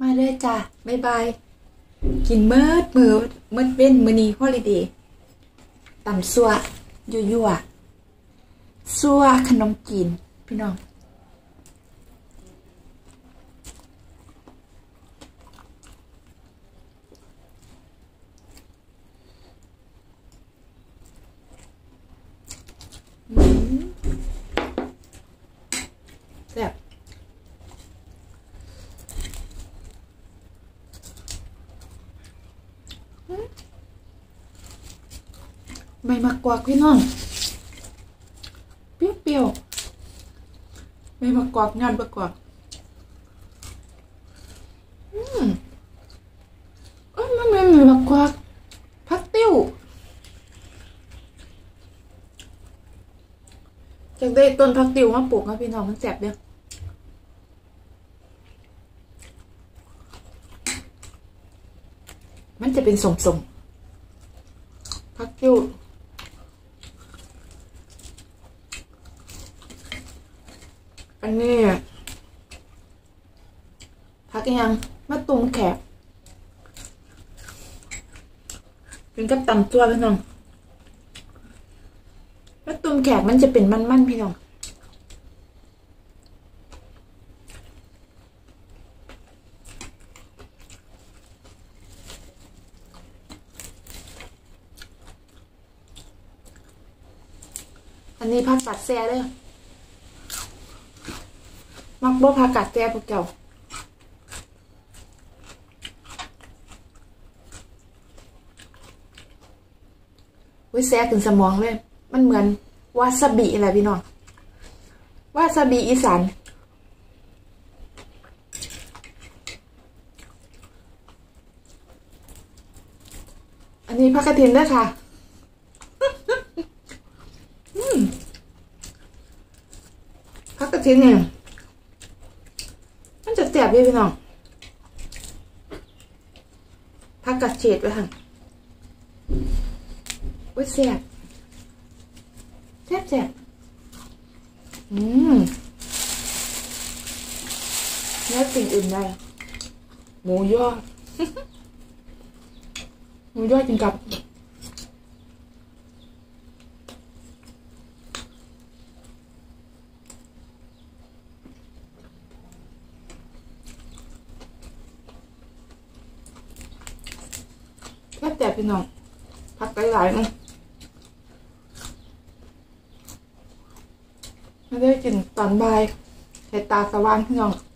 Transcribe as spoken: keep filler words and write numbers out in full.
มาเด้อจ้าบ๊ายบายกินเมิดมือเมิดเว้นมื้อนี้ฮอลิเดย์ตำซั่วยั่วๆซั่วขนมจีนพี่น้องแซ่บใบมะกอกพี่น้องเปรี้ยวๆใบมะกอกงานประกอบอืมเอ้ยมันเป็นใบมะกอกผักติ้วจากได้ต้นผักติ้วมาปลูกนะพี่น้องมันแซ่บเด้อมันจะเป็นสมๆผักติ้วอันนี้พักยังมะตูมแขกเป็นกับตำตัวพี่น้องมะตูมแขกมันจะเป็นมันๆพี่น้องอันนี้ผักกัดแซ่เด้อมักบ่ผักกัดแซ่พวกเจ้าวิแซ่ถึงสมองเลยมันเหมือนวาซาบิอะไรพี่น้องวาซาบิอีสานอันนี้ผักกระเทียมด้วยค่ะผักกระเทียมเนี่ยมันจะแซ่บเลยพี่น้องผักกระเฉดไว้ค่ะอุ้ยแซ่บแซ่บแซ่บอืมแล้วสิ่งอื่นได้หมูยอหมูยอกินกับแซ่บแซ่บพี่น้องผักหลายๆมั้งไม่ได้กินตอนบ่ายใส่ตาสว่างพี่น้อง